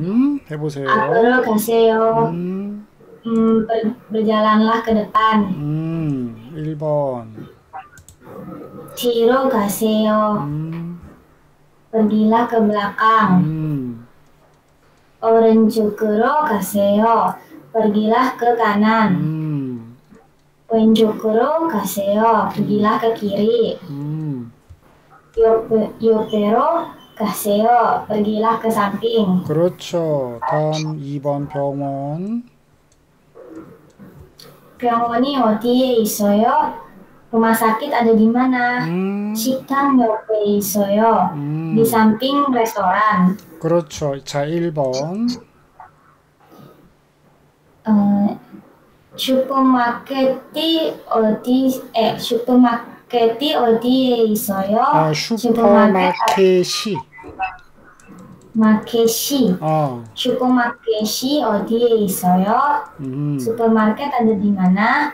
해보세요. 앞으로 가세요. berjalanlah ke depan. 1번. 뒤로 가세요. pergilah ke belakang. 오른쪽으로 가세요. pergilah ke kanan. 왼쪽으로 가세요. pergilah ke kiri. 옆으로 가세요. pergilah ke samping. 그렇죠. 다음 2번 병원. 병원이 어디에 있어요? rumah sakit ada di mana? 식당 옆에 있어요. di samping restoran. 그렇죠. 자, 1번. 슈퍼마켓이 어디에 있어요? 슈퍼마켓이. 슈퍼마켓이 어디에 있어요? 슈퍼마켓 ada di mana?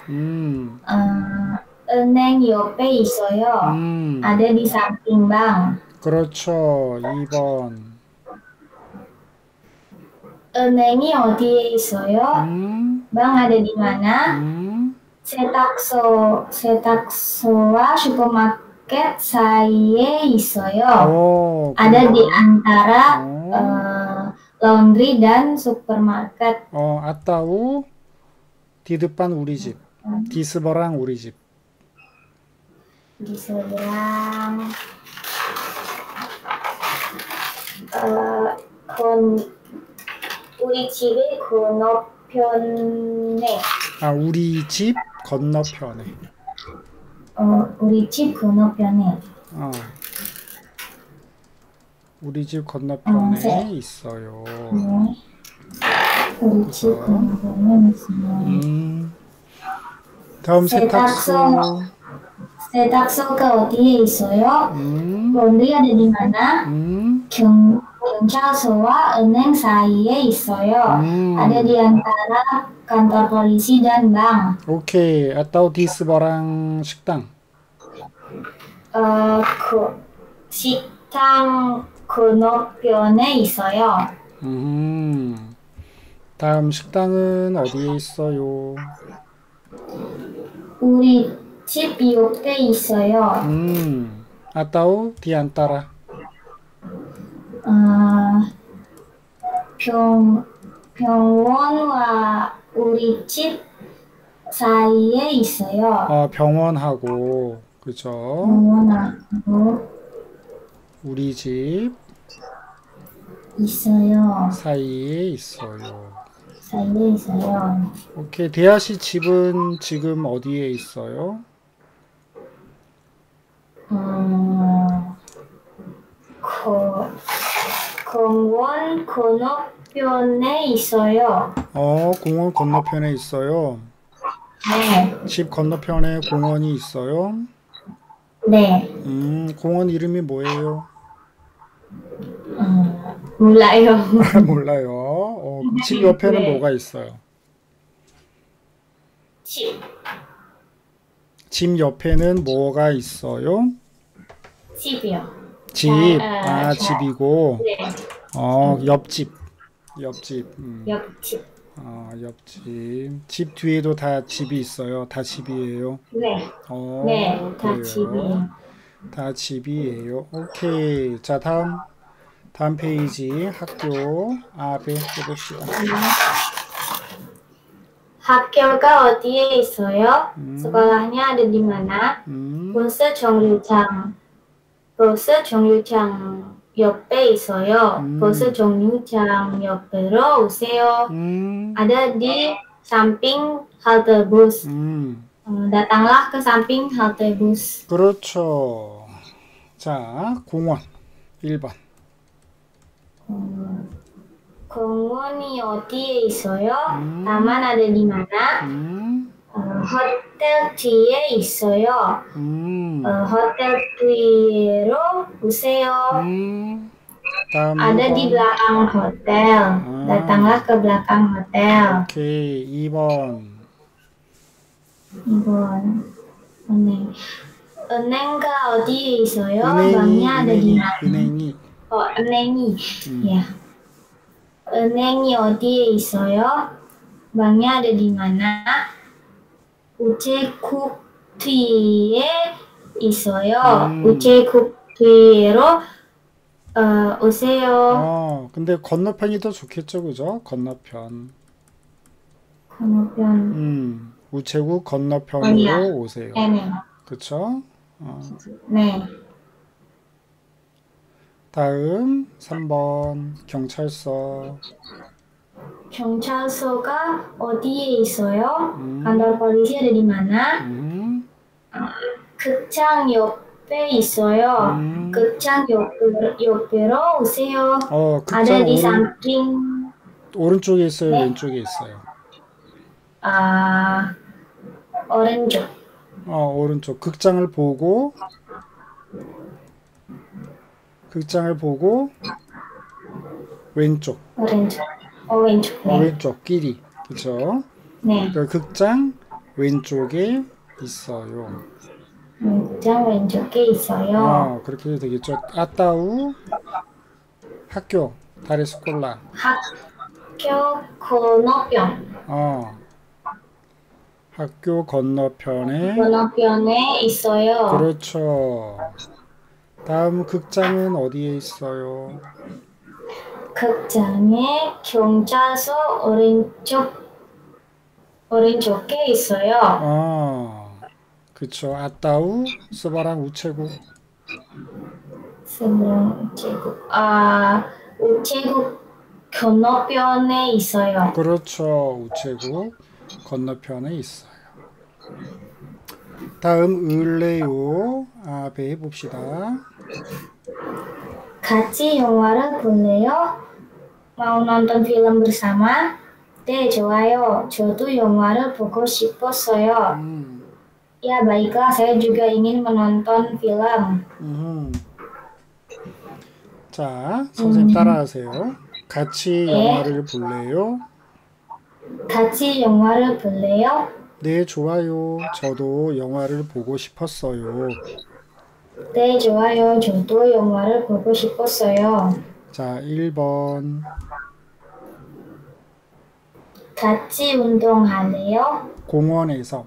은행 옆에 있어요. ada di samping bank. 그렇죠. 2번. 은행이 어디에 있어요? bank ada di mana? 세탁소와 슈퍼마켓 사이에 있어요. ada di antara laundry dan supermarket. 아따우 디드반 우리 집. 디스버랑 우리 집. di seberang 우리 집의 건너편에. 우리 집 건너편에. 우리 집 건너편에. 우리 집 건너편에 있어요. 우리 집 건너편에 있어요. 다음 세탁소. 세탁소가 어디에 있어요? laundry ada di mana? 경찰서와 은행 사이에 있어요. ada di antara kantor polisi dan bank. 오케이. 아따우 디스버랑 식당. 식당 건너편에 있어요. 다음 식당은 어디에 있어요? 우리 집 옆에 있어요. 아따우 디안따라. 병원과 우리 집 사이에 있어요. 병원하고 그죠? 병원하고 우리 집 있어요. 사이에 있어요. 사이에 있어요. 오케이. 대하씨 집은 지금 어디에 있어요? 공원 건너편에 있어요. 공원 건너편에 있어요. 네. 집 건너편에 공원이 있어요. 네. 공원 이름이 뭐예요? 몰라요. 몰라요. 집 옆에는 네. 뭐가 있어요? 집 옆에는 뭐가 있어요? 집이요. 집. 집이고. 네. 옆집. 옆집. 옆집. 옆집. 집 뒤에도 다 집이 있어요. 다 집이에요. 네. 네, 다 그래요. 집이에요. 다 집이에요. 오케이. 자, 다음 페이지 학교 아베 해봅시다. 학교가 어디에 있어요? sekolahnya ada di mana? 버스 정류장 옆에 있어요. 버스 정류장 옆으로 오세요. ada di samping halte bus. datanglah ke samping halte bus. 그렇죠. 자, 공원 1번. 공원이 어디에 있어요? taman ada di mana? 호텔 뒤에 있어요. 호텔 뒤로 오세요. ada di belakang hotel. datanglah ke belakang hotel. 오케이. 2번. 은행가 어디에 있어요? banknya ada di mana? 은행이. 은행이. ya. 은행이 어디에 있어요? 방이 ada di mana? 우체국 뒤에 있어요. 우체국 뒤로 오세요. 근데 건너편이 더 좋겠죠, 그죠? 건너편. 건너편. 우체국 아니야. 건너편으로 오세요. 네네. 그쵸? 네. 다음 3번 경찰서. 경찰서가 어디에 있어요? kantor polisi ada di mana? 극장 옆에 있어요. 극장 옆으로 오세요. ada di samping. 오른쪽에 있어요, 네? 왼쪽에 있어요? 오른쪽. 오른쪽. 극장을 보고 왼쪽. 오른쪽. 왼쪽. 네. 왼쪽끼리. 그쵸? 네. 극장 왼쪽에 있어요. 극장 왼쪽에 있어요. 그렇게 되겠죠. 아따우 학교 다레스콜라. 학교 건너편. 학교 건너편에 있어요. 그렇죠. 다음 극장은 어디에 있어요? 극장에 경찰서 오른쪽에 있어요. 그쵸. 아따우 스바랑 우체국. 우체국 건너편에 있어요. 그렇죠. 우체국 건너편에 있어요. 다음 을래요. 배 봅시다. 같이 영화를 볼래요? mau nonton film bersama? 네, 좋아요. 저도 영화를 보고 싶었어요. Ya, baiklah. Saya juga ingin menonton film. 자, 선생님 따라하세요. 같이 영화를 볼래요? 같이 영화를 볼래요? 네, 좋아요. 저도 영화를 보고 싶었어요. 네, 좋아요. 저도 영화를 보고 싶었어요. 자, 1번. 같이 운동할래요? 공원에서.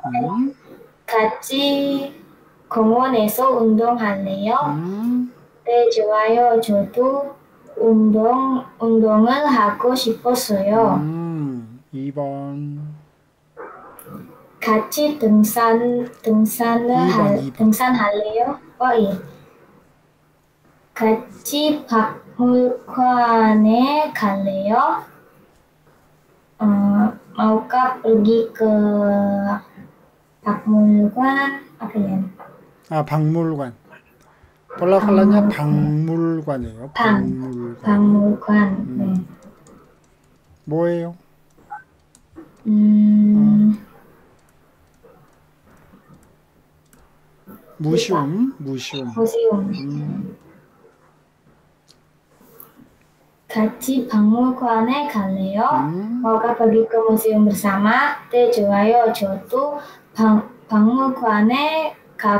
같이 공원에서 운동할래요? 네, 좋아요. 저도 운동을 하고 싶었어요. 2번. 같이 등산할래요? 예. 같이 박물관에 갈래요? maukah pergi ke 박물관? apa ya? 박물관. 폴라칼라냐 박물관이에요. 박물관. 네. 뭐예요? 무시움. 같이 박물관에 갈래요? maukah pergi ke museum bersama? 네, 좋아요. 저도 박물관에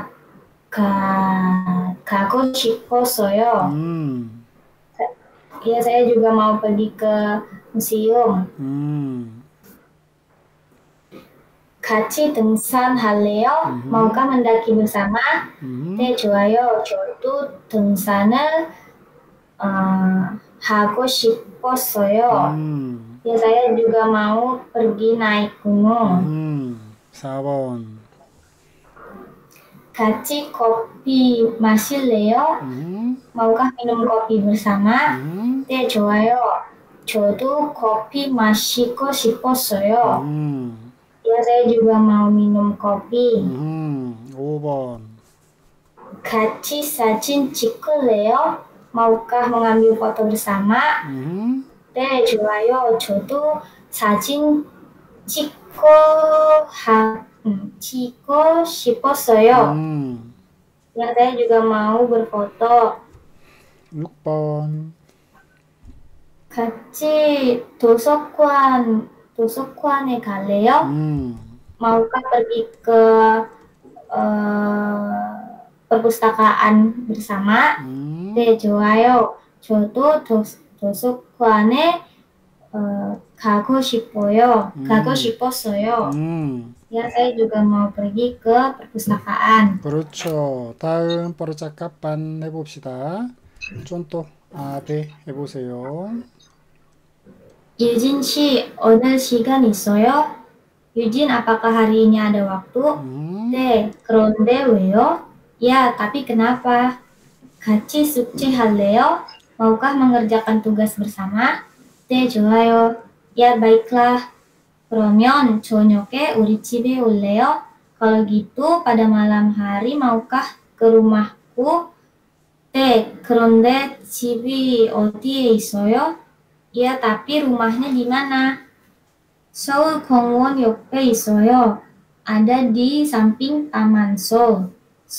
가고 싶었어요. Ya, saya juga mau pergi ke museum. 같이 등산할래요? maukah mendaki bersama? 네, 좋아요. 저도 등산을 하고 싶었어요. Ya, saya juga mau pergi naik gunung. 4번. 같이 kopi 마실래요? maukah minum kopi bersama? 네, 좋아요. 저도 kopi 마시고 싶었어요. Ya, saya juga mau minum kopi. 5번. 같이 사진 찍을래요? maukah mengambil foto bersama? 네, 좋아요. 저도 사진 찍고 싶었어요. Ya, saya juga mau berfoto. 6번. 같이 도서관에 갈래요? maukah pergi ke perpustakaan bersama? 네, 좋아요. 저도 도서관에 가고 싶어요. 가고 싶었어요. Ya, saya juga mau pergi ke perpustakaan. 그렇죠. 다음 뻐르짜까빤 해봅시다. 쫀또 아베 해보세요. Eugene 씨, 오늘 시간 있어요? Eugene, apakah hari ini ada waktu? 네, 그런데 왜요? Ya, tapi kenapa? 같이 숙제할래요? Maukah mengerjakan tugas bersama? 네, 좋아요. Ya, baiklah. 그러면 저녁에 우리 집에 올래요? Kalau gitu, pada malam hari maukah ke rumahku? 네, 그런데 집이 어디에 있어요? Ya, tapi rumahnya di mana? 서울 공원 옆에 있어요. Ada di samping Taman Seoul.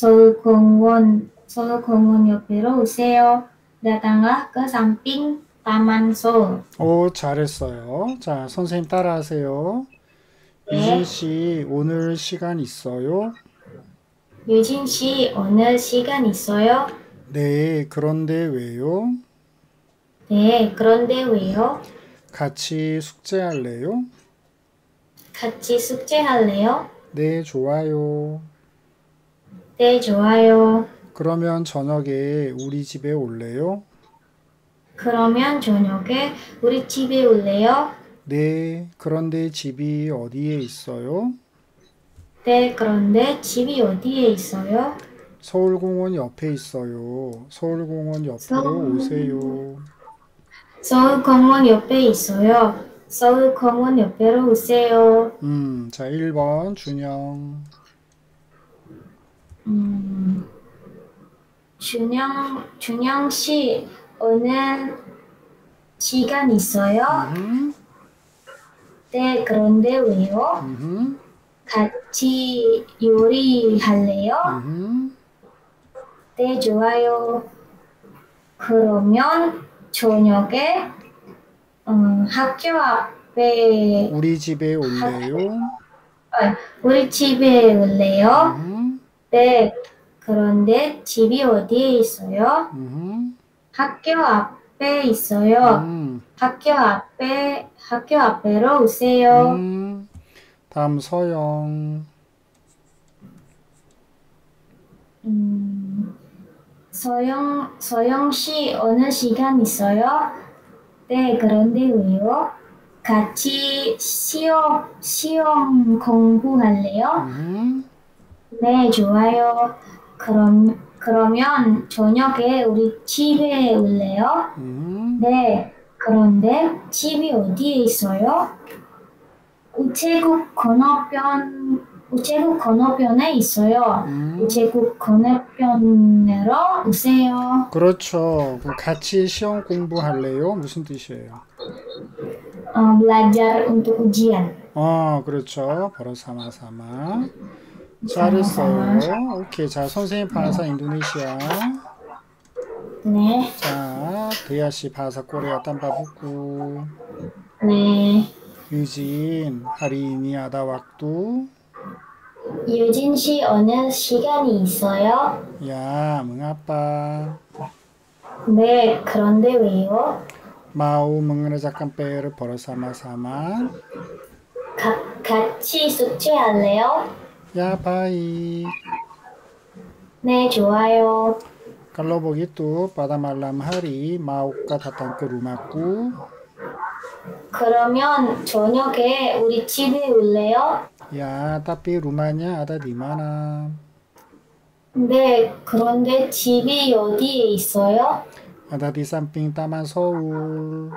서울 공원 옆으로 오세요. datanglah ke samping Taman Seoul. 오, 잘했어요. 자, 선생님 따라하세요. 네. 유진 씨, 오늘 시간 있어요? 유진 씨, 오늘 시간 있어요? 네, 그런데 왜요? 네, 그런데 왜요? 같이 숙제할래요? 같이 숙제할래요? 네, 좋아요. 네, 좋아요. 그러면 저녁에 우리 집에 올래요? 그러면 저녁에 우리 집에 올래요? 네, 그런데 집이 어디에 있어요? 네, 그런데 집이 어디에 있어요? 서울공원 옆에 있어요. 서울공원 옆으로 오세요. 서울공원 옆에 있어요. 서울공원 옆으로 오세요. 자, 1번 준영. 준영 씨, 오늘 시간 있어요? 네, 그런데 왜요? 같이 요리할래요? 네, 좋아요. 그러면 저녁에 학교 앞에 우리 집에 올래요? 우리 집에 올래요? 네, 그런데 집이 어디에 있어요? 학교 앞에 있어요. 학교 앞으로 오세요. 다음 서영. 서영 씨, 오늘 시간 있어요? 네, 그런데 왜요? 같이 시험 공부할래요? 네, 좋아요. 그러면 저녁에 우리 집에 올래요? 네, 그런데 집이 어디에 있어요? 우체국 건너편에 있어요. 우체국 건너편으로 오세요. 그렇죠. 그럼 같이 시험 공부할래요? 무슨 뜻이에요? belajar untuk ujian. 그렇죠. 바로 사마사마. 잘했어요. 오케이. 자, 선생님 bahasa Indonesia. 네. 자, 대야 씨 bahasa Korea tanpa buku. 네. 유진, hari ini ada waktu? 유진 씨, 오늘 시간이 있어요? Ya, mengapa? 네, 그런데 왜요? Mau mengerjakan PR bersama-sama? 같이 숙제할래요? Ya, baik. 네, 좋아요. Kalau begitu, pada malam hari maukah datang ke rumahku? 그러면 저녁에 우리 집에 올래요? Ya, tapi rumahnya ada di mana? 네, 그런데 집이 어디에 있어요? Ada di samping Taman Seoul.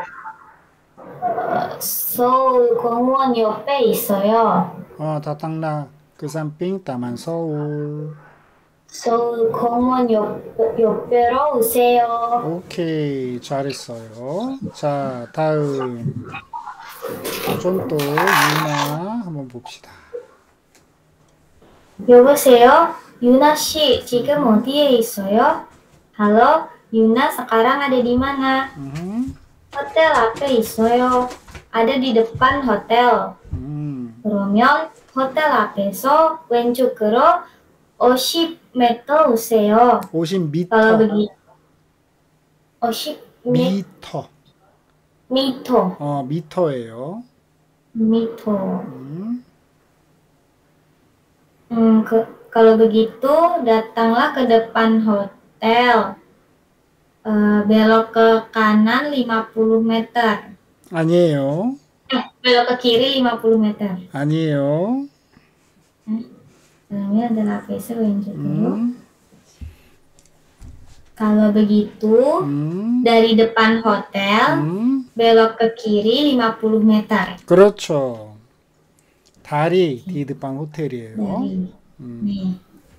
서울 공원 옆에 있어요. datanglah ke samping Taman Seoul. 서울 공원 옆으로 오세요. 오케이, 잘했어요. 자, 다음 쫀또 유나 한번 봅시다. 여보세요? 유나 씨, 지금 어디에 있어요? Halo, Yuna sekarang ada di mana? 호텔 앞에 있어요. ada di depan hotel. 그러면 호텔 앞에서 왼쪽으로 50m 오세요. 50m. kalau begitu 50m. Mito. 미터예요. Mito. 음, Kalau begitu, datanglah ke depan hotel. Belok ke kanan 50 meter. 아니에요. Belok ke kiri 50 meter. 아니에요. Dalamnya ada lapis 왼쪽 dulu. 음, Kalau begitu, dari depan hotel, belok ke kiri 50 meter. 그렇죠. 다리 디드방 호텔이에요. 네.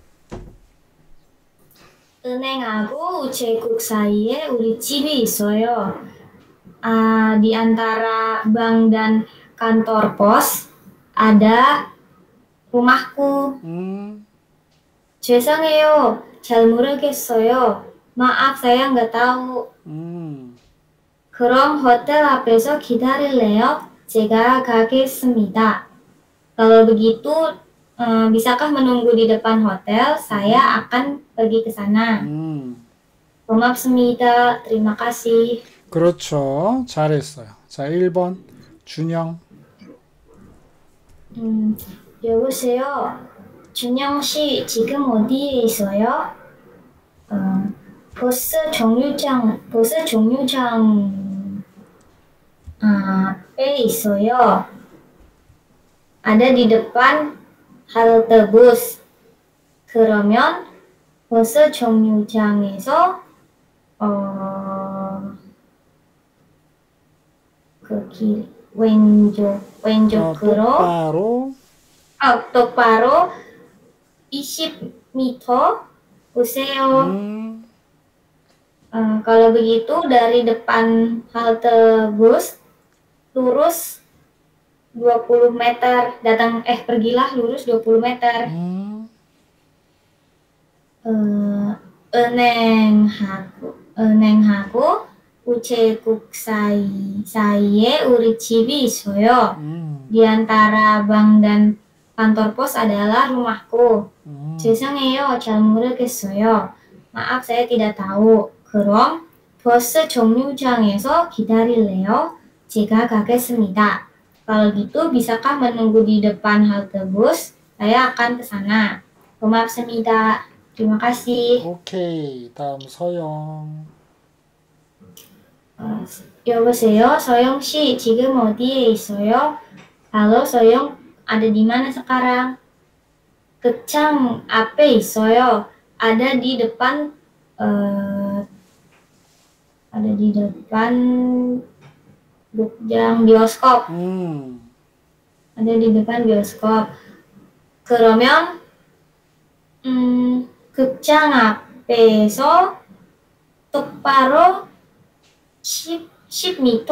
은행하고 우체국 사이에 우리 집이 있어요. Di antara bank dan kantor pos ada rumahku. 죄송해요. 잘 모르겠어요. 마af, saya nggak tahu. 그럼 hotel 앞에서 기다릴래요? 제가 가겠습니다. Kalau begitu, bisakah menunggu di depan hotel? Saya akan pergi ke sana. 고맙습니다. terima kasih. 그렇죠. 잘했어요. 자, 1번 준영. 여보세요. 준영 씨, 지금 어디에 있어요? 버스 정류장 앞에 있어요. ada di depan halte bus. 그러면 버스 정류장에서 그 길 왼쪽으로 똑바로 20m 오세요. Kalau begitu dari depan halte bus lurus 20 meter. Pergilah lurus 20 meter. 은행하고 우체국 사이에 우리 집이 있어요. Di antara bank dan kantor pos adalah rumahku. 죄송해요. 잘 모르겠어요. Maaf, saya tidak tahu. 그럼 버스 정류장에서 기다릴래요? 제가 가겠습니다. Kalau gitu, bisakah menunggu di depan halte bus? Saya akan ke sana. 고맙습니다. terima kasih. 오케이. 다음 서영. 여보세요, 서영 씨, 지금 어디에 있어요? Halo, 서영, ada di mana sekarang? 극장 앞에 있어요. Ada di depan 극장 bioskop. ada di depan bioskop. 그러면 극장 앞에서 똑바로 10m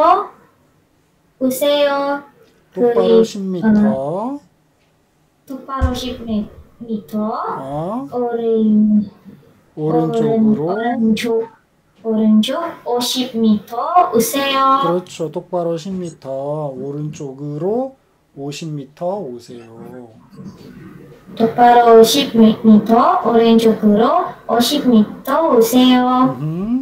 오세요. 똑바로 10m. 똑바로 10m. 오른쪽 50m 오세요. 그렇죠. 똑바로 10m. 오른쪽으로 50m 오세요. 똑바로 10m. 오른쪽으로 50m 오세요.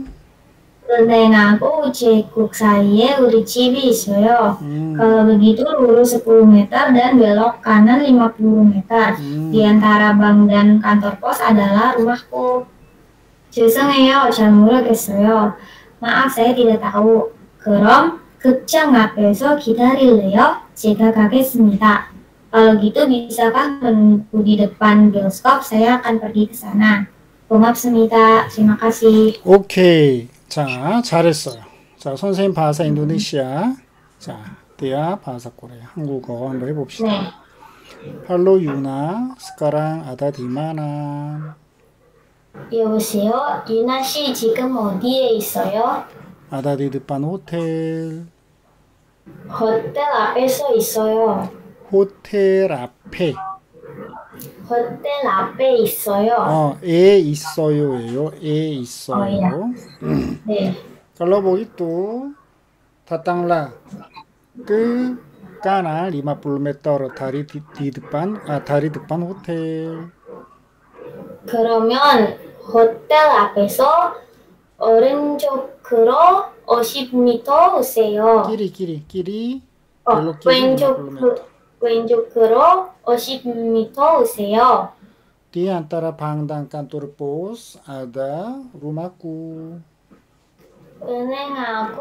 은행하고 우체국 사이에 우리 집이 있어요. Kalau begitu lurus 10 meter dan belok kanan 50 meter. Di antara bank dan kantor pos adalah rumahku. 죄송해요. 잘 모르겠어요. Maaf, saya tidak tahu. 그럼 극장 앞에서 기다릴래요? 제가 가겠습니다. Kalau gitu, bisakah menunggu di depan bioskop? Saya akan pergi ke sana. 고맙습니다. terima kasih. 오케이. 자, 잘했어요. 자, 선생님 바하사 인도네시아. 자, 대야 바하사 코레아. 한국어 한번 해봅시다. 네. 할로 유나, 스카랑 아다 디마나. 여보세요? 유나 씨, 지금 어디에 있어요? 아다디 드판 호텔. 호텔 앞에서 있어요. 호텔 앞에. 호텔 앞에 있어요. 에 있어요예요. 에 있어요. 네. Kalau begitu, datanglah ke kanan 50 meter dari depan hotel. 그러면 호텔 앞에서 오른쪽으로 50m 오세요. 끼리. 어, 별로 끼리 왼쪽으로 50m 오세요. Di antara 방당 kantor pos ada rumahku. 은행하고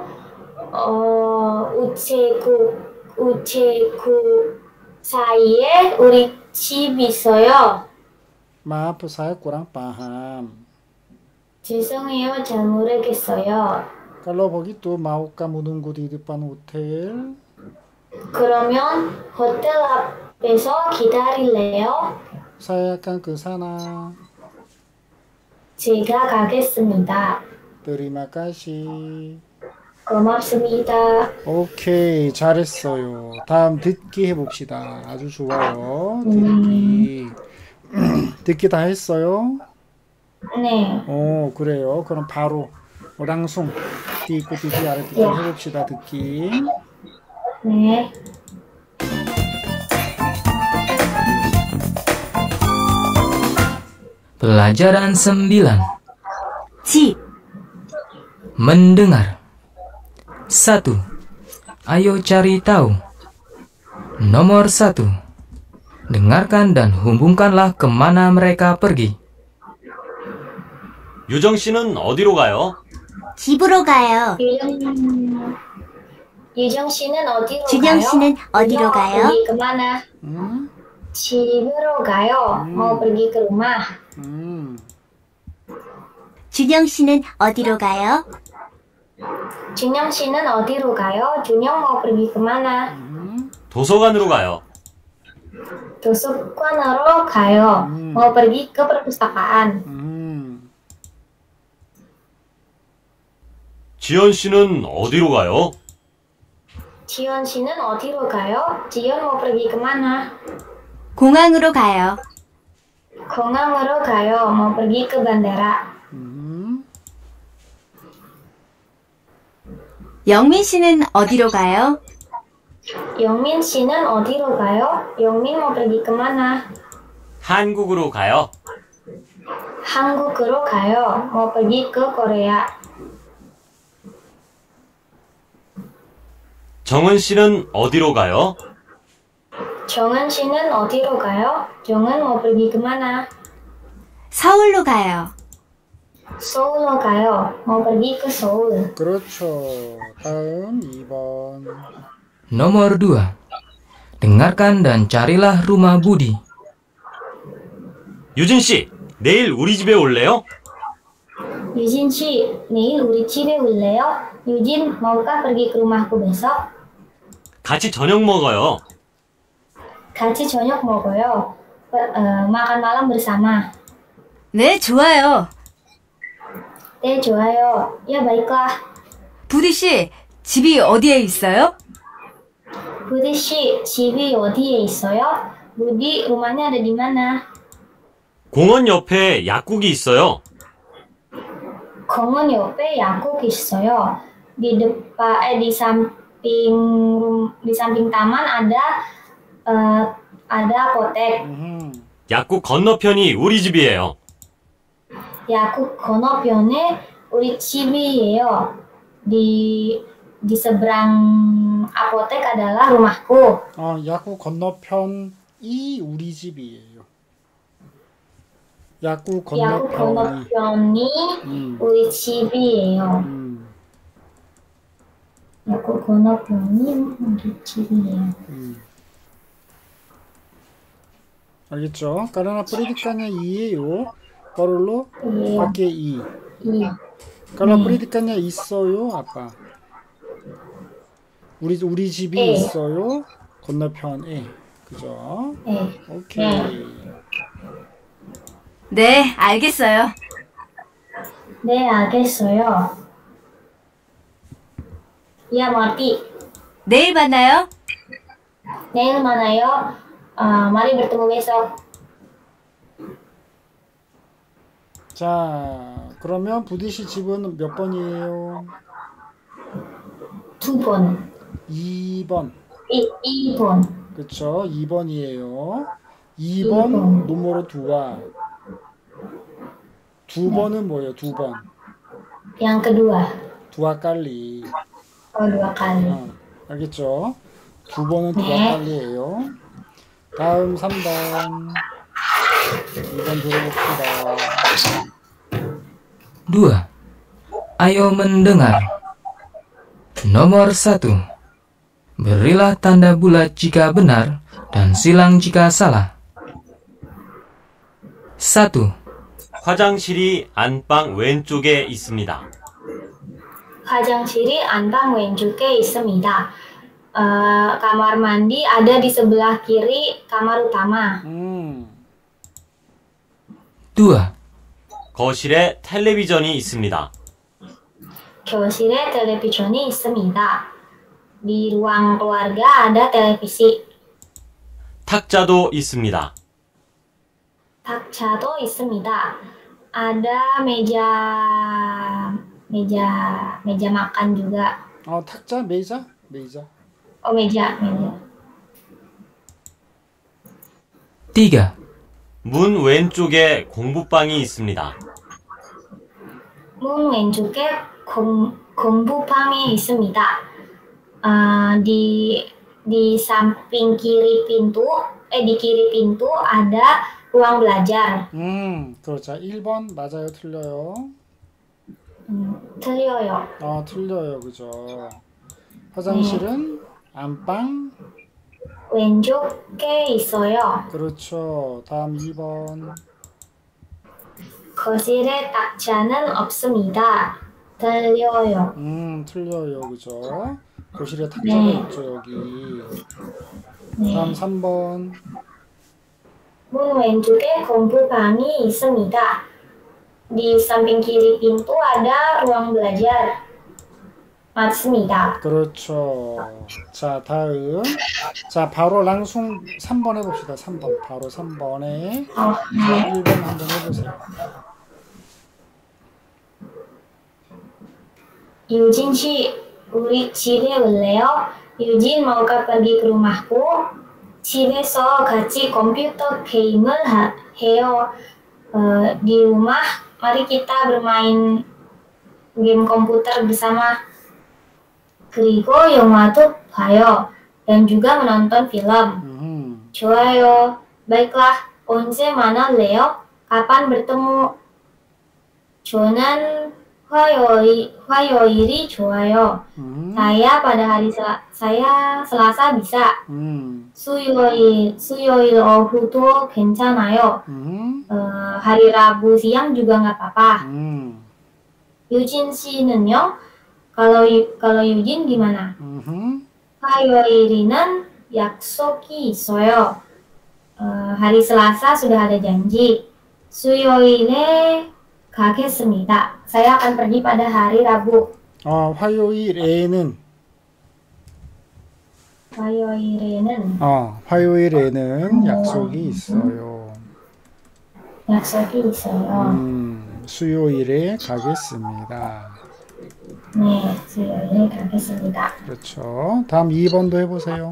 우체국 사이에 우리 집 있어요. Maaf, saya kurang paham. 죄송해요, 잘 모르겠어요. Kalau begitu, mau kamu nunggu di depan hotel? 그러면 호텔 앞에서 기다릴래요? Saya akan ke sana. 제가 가겠습니다. Terima kasih. 고맙습니다. 오케이, 잘했어요. 다음 듣기 해봅시다. 아주 좋아요. 듣기. 듣기 다 했어요? 네. 그래요. 그럼 바로 랑송 띠고 띠기 아래 듣기 해봅시다. 듣기. 네. Pelajaran 9. 집, Mendengar. 1. Ayo cari tahu. Nomor 1. Dengarkan dan hubungkanlah kemana mereka pergi. 유정 씨는 어디로 가요? 집으로 가요. 유정 씨는 어디로 준영 가요? 씨는 어디로 가요? pergi kemana? 집으로 가요. mau pergi ke rumah. 준영 씨는 어디로 가요? 준영 씨는 어디로 가요? 준영 mau pergi kemana? 도서관으로 가요. 도서관으로 가요. mau pergi ke perpustakaan. 지연 씨는 어디로 가요? 지연 씨는 어디로 가요? 지연 mau pergi kemana? 공항으로 가요. 공항으로 가요. mau pergi ke bandara. 영민 씨는 어디로 가요? 영민 씨는 어디로 가요? 영민 mau pergi kemana? 한국으로 가요. 한국으로 가요. mau pergi ke Korea. 정은 씨는 어디로 가요? 정은 씨는 어디로 가요? 정은 mau pergi kemana? 서울로 가요. 서울로 가요. mau pergi ke Seoul. 그렇죠. 다음 2번. Nomor 2. Dengarkan dan carilah rumah Budi. 유진 씨, 내일 우리 집에 올래요? 유진 씨, 내일 우리 집에 올래요? 유진, maukah pergi ke rumahku besok? 같이 저녁 먹어요. 같이 저녁 먹어요. makan malam bersama. 네, 좋아요. 네, 좋아요. Ya, baiklah. 부디 씨, 집이 어디에 있어요? 부디 씨, 집이 어디에 있어요? 부디, rumahnya ada di mana? 공원 옆에 약국이 있어요. 공원 옆에 약국 있어요. Di samping taman ada apotek. 약국 건너편이 우리 집이에요. 약국 건너편에 우리 집이에요. Di seberang apotek adalah rumahku. 약국 건너편이 우리 집이에요. 약국 약국 건너편이. 건너편이 우리 집이에요. 약국 건너편이 우리 집이에요. 알겠죠? Karena pendidikannya 이에요. Kalau Iya. pakai i. Iya. Kalau pendidikannya 있어요, apa? 우리 집이 에. 있어요. 건너편에. 그죠? 네. 오케이. 네, 알겠어요. 네, 알겠어요. Ya, mengerti. 내일 만나요. 내일 만나요. mari bertemu besok. 자, 그러면 부디 씨 집은 몇 번이에요? 2번. 2번. 2번. 그쵸? 2번이에요. 2번 이번. 노모로 2와. 2번은 뭐예요? 2번. Yang kedua. dua kali. Oh, 2 kali. 알겠죠? 2번은 dua kali예요. 다음 3번. 2번 들어봅시다. 2. Ayo mendengar. Nomor 1. Berilah tanda bulat jika benar dan silang jika salah. 1. 화장실이 안방 왼쪽에 있습니다. 화장실이 안방 왼쪽에 있습니다. kamar mandi ada di sebelah kiri kamar utama. 2. 거실에 텔레비전이 있습니다. 교실에 텔레비전이 있습니다. Di ruang keluarga ada televisi. 탁자도 있습니다. 탁자도 있습니다. Ada meja makan juga. 탁자, 메이자? 메이자. Oh, meja. 3. 문 왼쪽에 공부방이 있습니다. 문 왼쪽에 공부방이 있습니다. di samping kiri pintu, di kiri pintu ada ruang belajar. 그렇죠. 1번 맞아요, 틀려요? 틀려요. 틀려요, 그죠? 화장실은 안방 왼쪽에 있어요. 그렇죠. 다음 2번. 거실에 탁자는 없습니다. 틀려요. 틀려요, 그죠? 거실에 탁자가 있죠, 여기. 다음 3번. 문 왼쪽에 공부방이 있습니다. Di samping kiri pintu ada ruang belajar. 맞습니다. 그렇죠. 자, 다음. 자, 바로 랑숭 3번 해봅시다. 3번. 바로 3번에 1번 한번 해보세요. 유진 씨, 우리 집에 올래요? 유진, mau가 pergi ke rumahku? 집에서 같이 컴퓨터 게임을 해요. Di rumah, mari kita bermain game komputer bersama. 그리고 영화도 봐요. Dan juga menonton film. 좋아요. Baiklah, 언제 만날래요? kapan bertemu? 저는 화요일이 좋아요. saya pada hari saya Selasa bisa. 수요일 오후도 괜찮아요. hari Rabu siang juga nggak apa-apa. 유진 씨는요? kalau 유진 gimana? 화요일에는 약속이 있어요. hari Selasa sudah ada janji. 수요일에 가겠습니다. Saya akan pergi pada hari Rabu. 화요일에는 약속이 있어요. 약속이 있어요. 수요일에 가겠습니다. 네, 수요일에 가겠습니다. 그렇죠. 다음 2번도 해보세요.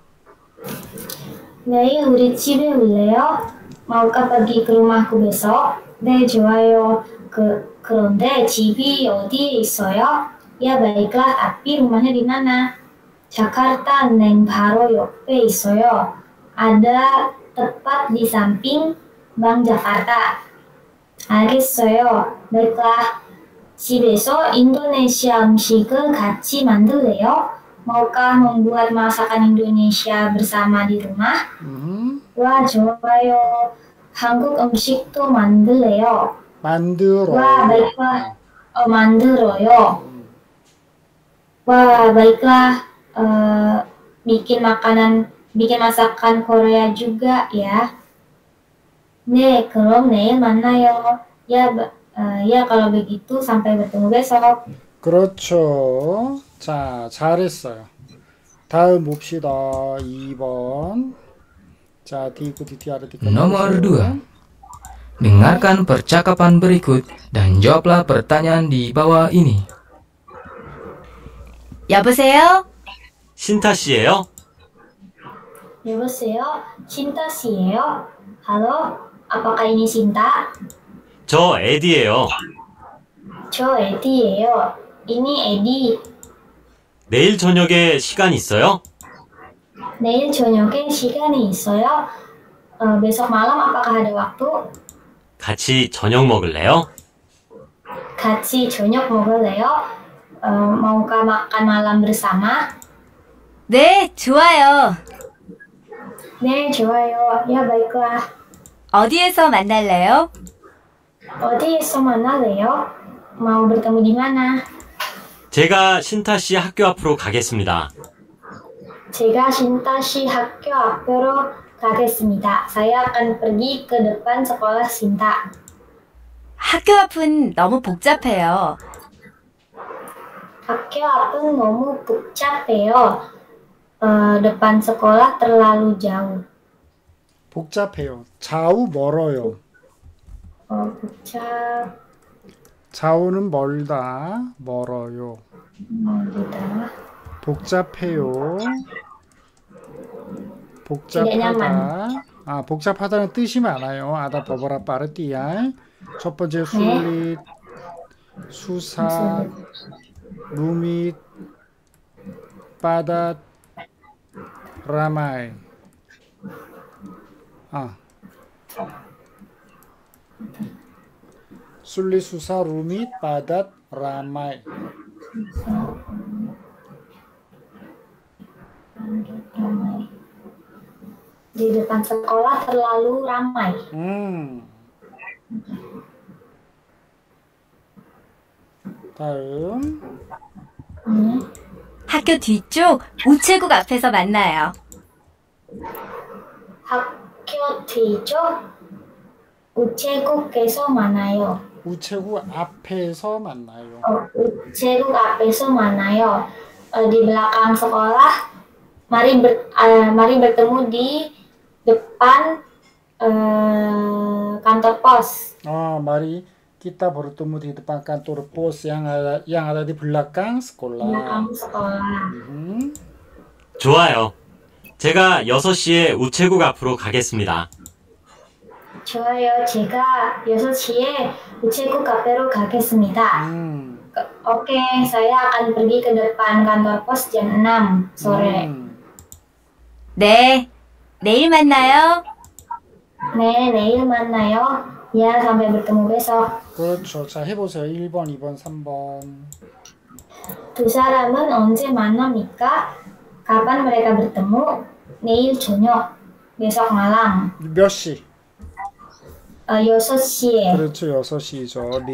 내일 우리 집에 올래요? mau가 pergi ke rumahku besok? 네, 좋아요. 그런데 집이 어디에 있어요? Ya baiklah, tapi rumahnya di mana? Jakarta, Neng, 바로 옆에 있어요. Ada tepat di samping Bank Jakarta. 알겠어요. baiklah. 집에서 인도네시아 음식을 같이 만들래요? Maukah membuat masakan Indonesia bersama di rumah? Wah, 좋아요. 한국 음식도 만들래요? 만들어요. Wah, baiklah. 만들어요. Wah, baiklah. bikin masakan Korea juga ya. 네, 그럼 내일 만나요. ya kalau begitu sampai bertemu besok. 그렇죠. 자, 잘했어요. 다음 봅시다. 2번. 자, Nomor 2. Dengarkan percakapan berikut dan jawablah pertanyaan di bawah ini. 여보세요? 신타 씨예요? 여보세요? 신타 씨예요? Halo, apakah ini Sinta? 저 에디예요. 저 에디예요. Ini Edi. 내일 저녁에 시간 있어요? 내일 저녁에 시간이 있어요? besok malam apakah ada waktu? 같이 저녁 먹을래요? 같이 저녁 먹을래요? Maukah makan malam bersama? 네, 좋아요. 네, 좋아요. Ya, baiklah. 어디에서 만날래요? 어디에서 만날래요? mau bertemu di mana? 제가 신타 씨 학교 앞으로 가겠습니다. 제가 신타 씨 학교 앞으로 가겠습니다. Saya akan pergi ke depan sekolah Sinta. 학교 앞은 너무 복잡해요. 학교 앞은 너무 복잡해요. depan sekolah terlalu jauh. 복잡해요. 좌우 멀어요. 복잡, 좌우는 멀다, 멀어요. 멀다. 복잡해요. Tidak nyaman. 복잡하다. 복잡하다는 뜻이 많아요. 아다 버버라 빠르띠야. 첫 번째 술릿, 수사, 루밋, 바닷, 라마이. 술릿, 수사, 루밋, 바닷, 라마이. Di depan sekolah terlalu ramai. 다음. 학교 뒤쪽 우체국 앞에서 만나요. 학교 뒤쪽 우체국에서 만나요. 우체국 앞에서 만나요. 우체국 앞에서 만나요. Di belakang sekolah, mari bertemu di depan kantor pos. Mari kita bertemu di depan kantor pos yang ada di belakang sekolah. belakang sekolah. 좋아요. 제가 6시에 우체국 앞으로 가겠습니다. 좋아요. 제가 6시에 우체국 앞으로 가겠습니다. Oke, saya akan pergi ke depan kantor pos jam 6 sore. 네, 내일 만나요. 네, 내일 만나요. Ya, sampai bertemu besok. 그렇죠. 자, 해보세요. 1번, 2번, 3번. 두 사람은 언제 만납니까? Kapan mereka bertemu? 내일 저녁, besok malam. 몇 시? 6시에. 그렇죠. 6시죠.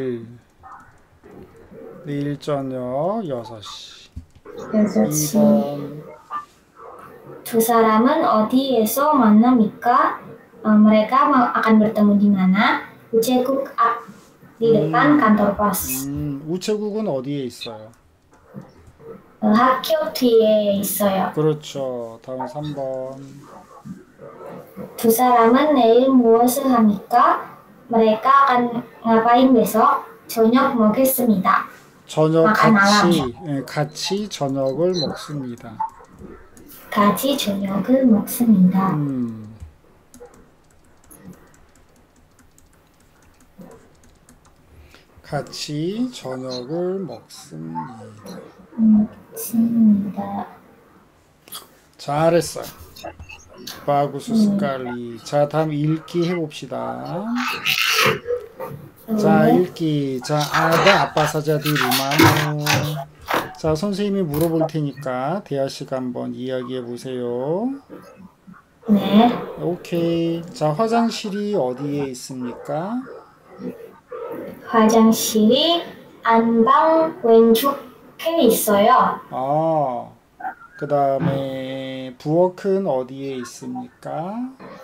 내일 저녁 6시. 6시. 2번. 두 사람은 어디에서 만납니까? Mereka akan bertemu di mana? 우체국 앞, di depan kantor pos. 우체국은 어디에 있어요? 학교 뒤에 있어요. 그렇죠. 다음 3번. 두 사람은 내일 무엇을 합니까? Mereka akan ngapain besok? 저녁 먹겠습니다. 저녁 makan 같이 저녁을 먹습니다. 같이 저녁을 먹습니다. 같이 저녁을 먹습니다. 잘했어요. 바구스 스칼리. 자, 다음 읽기 해봅시다. 자, 읽기. 자, 아다 아빠 사자디 루마노. 자, 선생님이 물어볼 테니까 대하씨가 한번 이야기해 보세요. 네. 오케이. 자, 화장실이 어디에 있습니까? 화장실이 안방 왼쪽에 있어요. 그 다음에 부엌은 어디에 있습니까?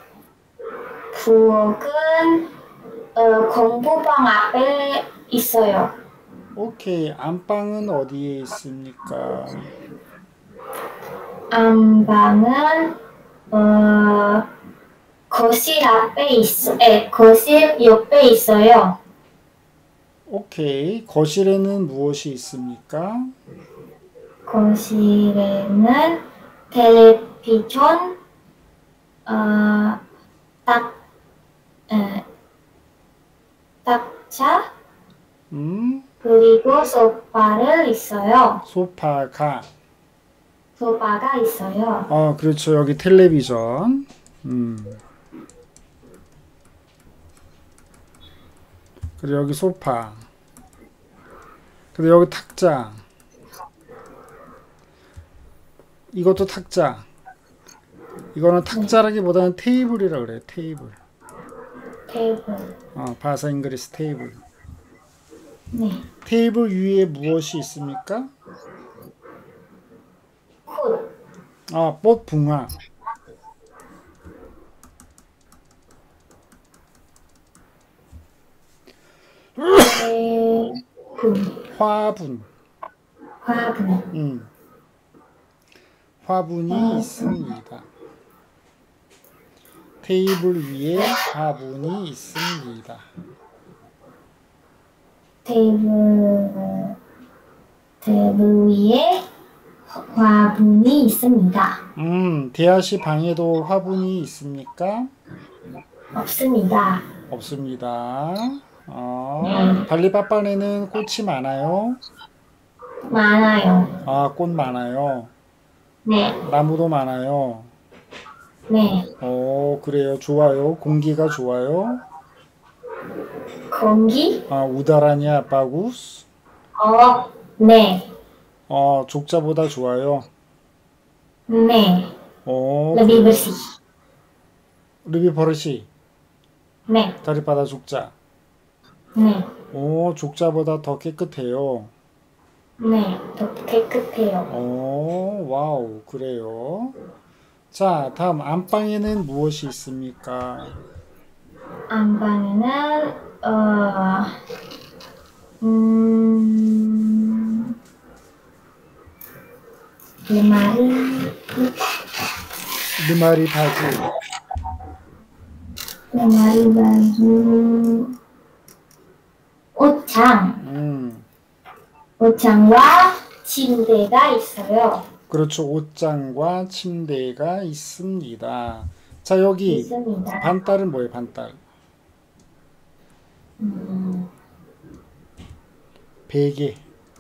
부엌은 공부방 앞에 있어요. 오케이. 안방은 어디에 있습니까? 안방은 거실 옆에 있어요. 오케이. 거실에는 무엇이 있습니까? 거실에는 텔레비전, takcha, 그리고 소파를 있어요. 소파가. 소파가 있어요. 그렇죠. 여기 텔레비전. 그리고 여기 소파. 그리고 여기 탁자. 이것도 탁자. 이거는 탁자라기보다는 테이블이라 그래. 테이블. 테이블. 바사 잉그리스 테이블. 네. 테이블 위에 무엇이 있습니까? 콧. 꽃붕화. 화분. 화분. 화분이 있습니다. 테이블 위에 화분이 있습니다. 테이블 위에 화분이 있습니다. 대하씨 방에도 화분이 있습니까? 없습니다. 없습니다. 발리바빠네는 꽃이 많아요? 많아요. 꽃 많아요. 네. 나무도 많아요. 네. 그래요. 좋아요. 공기가 좋아요. 공기? 우다라냐 바구스? 네. 족자보다 좋아요. 네. lebih bersih. lebih bersih. 네. daripada 족자. 네. 족자보다 더 깨끗해요. 네. 더 깨끗해요. 와우. 그래요. 자, 다음 안방에는 무엇이 있습니까? 안방에는 르마리 바지. lemari baju, 옷장. 옷장과 침대가 있어요. 그렇죠. 옷장과 침대가 있습니다. 자, 여기 있습니다. 반딸은 뭐예요? 반딸. 베개.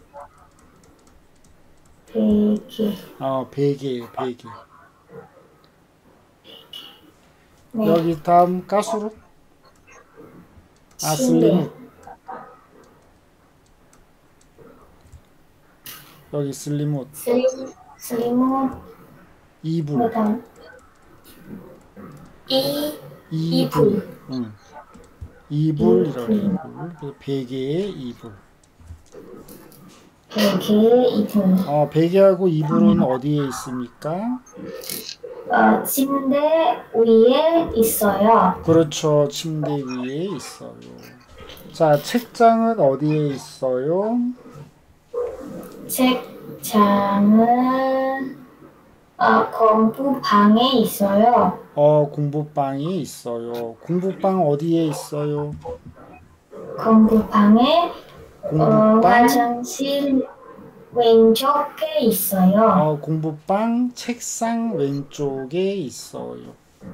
베개. 베개예요. 베개. 네. 여기 다음 가수로. 슬리무. 여기 슬리무. 슬리무. 이불. 그다음 이불. 이불이라고 해요. 이불. 베개에 이불. 베개에 이불. 베개하고 이불은 어디에 있습니까? 침대 위에 있어요. 그렇죠. 침대 위에 있어요. 자, 책장은 어디에 있어요? 책장은 공부방에 있어요. 공부방에 있어요. 공부방 어디에 있어요? 공부방에 공부방 화장실 왼쪽에 있어요. 공부방 책상 왼쪽에 있어요.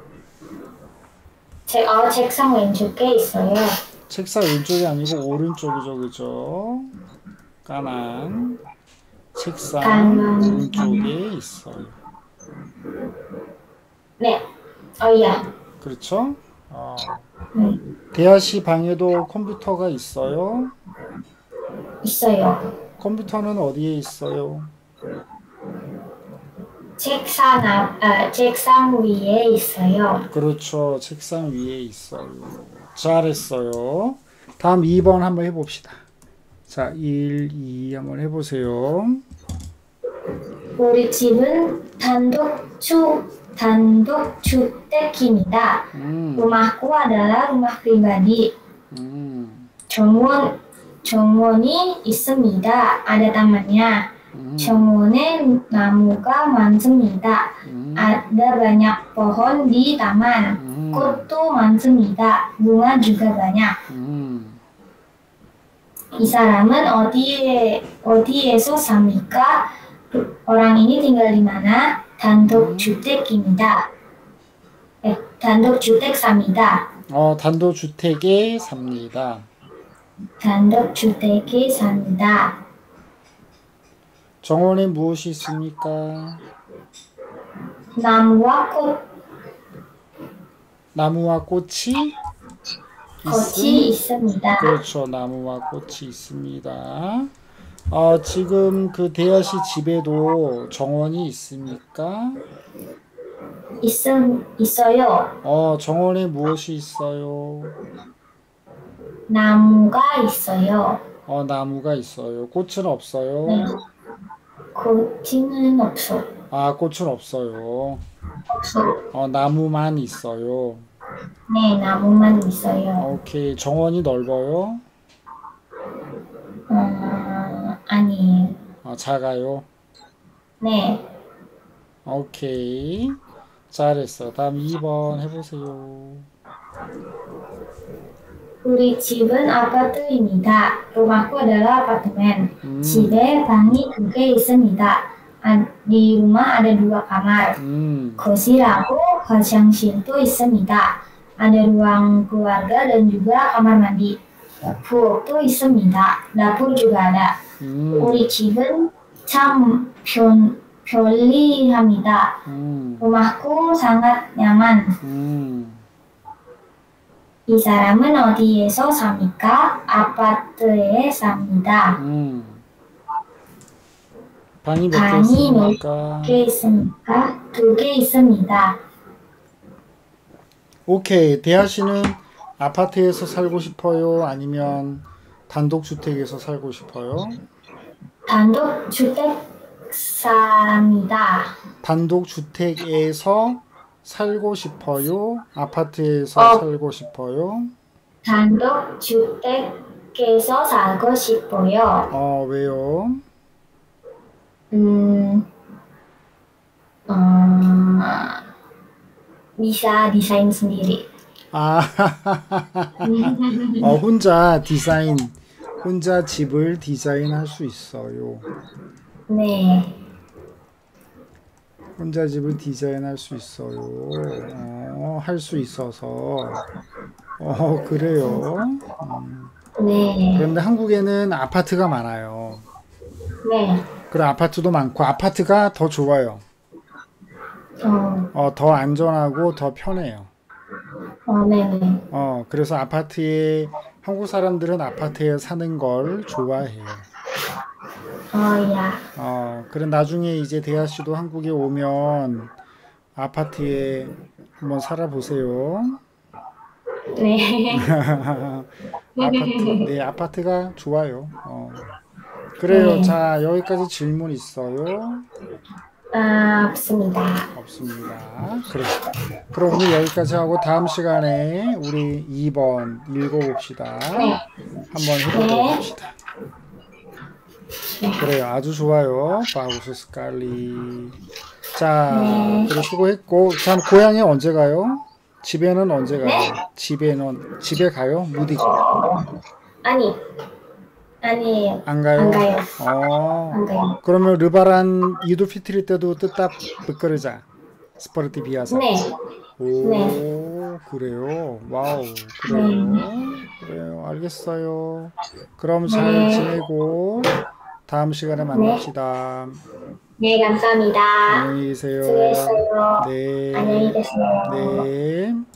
책상 왼쪽에 있어요. 책상 왼쪽이 아니고 오른쪽이죠, 그죠? 까만 책상 왼쪽에 있어요. 네. 야. 그렇죠? 대하씨 방에도 컴퓨터가 있어요? 있어요. 컴퓨터는 어디에 있어요? 책상 위에 있어요. 그렇죠. 책상 위에 있어요. 잘했어요. 다음 2번 한번 해봅시다. 자, 1, 2 한번 해보세요. 우리 집은 단독주택입니다. rumahku adalah rumah pribadi. 정원이 있습니다. ada tamannya. 정원에 나무가 많습니다. ada banyak pohon di taman. 꽃도 많습니다. bunga juga banyak. 이 사람은 어디에서 삽니까? orang ini tinggal di mana? 단독주택입니다. 단독주택 삽니다. 단독주택에 삽니다. 단독주택에 삽니다. 정원에 무엇이 있습니까? 나무와 꽃, 나무와 꽃이 꽃이 있습니다. 그렇죠. 나무와 꽃이 있습니다. 지금 그 대하 씨 집에도 정원이 있습니까? 있어요. 정원에 무엇이 있어요? 나무가 있어요. 나무가 있어요. 꽃은 없어요? 네. 꽃은 없어. 꽃은 없어요. 없어. 나무만 있어요. 네, 나무만 있어요. 오케이. 정원이 넓어요? 아니에요. 작아요? 네. 오케이. 잘했어. 다음 2번 해보세요. 우리 집은 아파트입니다. rumahku adalah apartemen. 집에 방이 2개 있습니다. di rumah ada 2 kamar. 거실하고 화장실도 있습니다. ada ruang keluarga dan juga kamar mandi. 부엌도 있습니다. dapur juga ada. 우리 집은 참 편리합니다. rumahku sangat nyaman. 이 사람은 어디에서 삽니까? 아파트에 삽니다. 방이 몇 개 방이 있습니까? 몇 개 있습니까? 2개 있습니다. 오케이. 대하 씨는 아파트에서 살고 싶어요? 아니면 단독주택에서 살고 싶어요? 단독주택 삽니다. 단독주택에서 살고 싶어요? 아파트에서 살고 싶어요? 단독주택에서 살고 싶어요. 왜요? bisa desain sendiri. 혼자 집을 디자인할 수 있어요. 네. 혼자 집을 디자인할 수 있어요. 할 수 있어서. 그래요. 네. 그런데 한국에는 아파트가 많아요. 네. 그래, 아파트도 많고, 아파트가 더 좋아요. 더 안전하고 더 편해요. 네네. 그래서 한국 사람들은 아파트에 사는 걸 좋아해요. 야. 그래, 나중에 이제 대하 씨도 한국에 오면 아파트에 한번 살아보세요. 네. 아파트가 좋아요. 그래요. 네. 자, 여기까지 질문 있어요? 없습니다. 없습니다. 그래. 그럼 오늘 여기까지 하고 다음 시간에 우리 2번 읽어봅시다. 네. 한번 해보도록 합시다. 그래요. 아주 좋아요. 바우스 스칼리. 자, 그래 수고했고. 자, 고향에 언제 가요? 집에는 언제 가요? 네? 집에 가요? 무디. 아니에요. 안 가요? 안 가요. 안 가요. 그러면 르바란 이두 피트리 때도 뜻답 bıkkırı자. 스포르티 비아사. 네. 오, 그래요. 와우. 그래요. 그래요. 알겠어요. 그럼 잘 지내고 다음 시간에 만납시다. 네, 감사합니다. 안녕히 계세요. 수고했어요. 네. 안녕히 계세요. 네.